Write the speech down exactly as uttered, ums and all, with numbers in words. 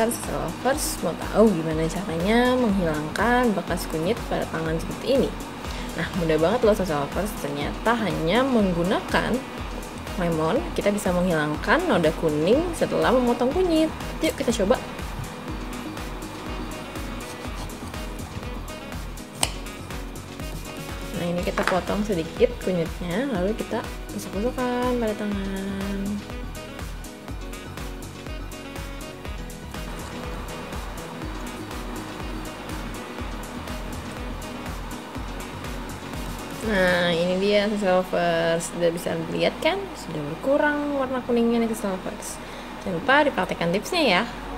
lovers, lovers mau tahu gimana caranya menghilangkan bekas kunyit pada tangan seperti ini? Nah, mudah banget loh lovers, ternyata hanya menggunakan lemon kita bisa menghilangkan noda kuning setelah memotong kunyit. Yuk kita coba. Nah, ini kita potong sedikit kunyitnya, lalu kita tusuk-tusukkan pada tangan. Nah, ini dia lovers, sudah bisa lihat kan, sudah berkurang warna kuningnya nih lovers. Jangan lupa dipraktekkan tipsnya ya.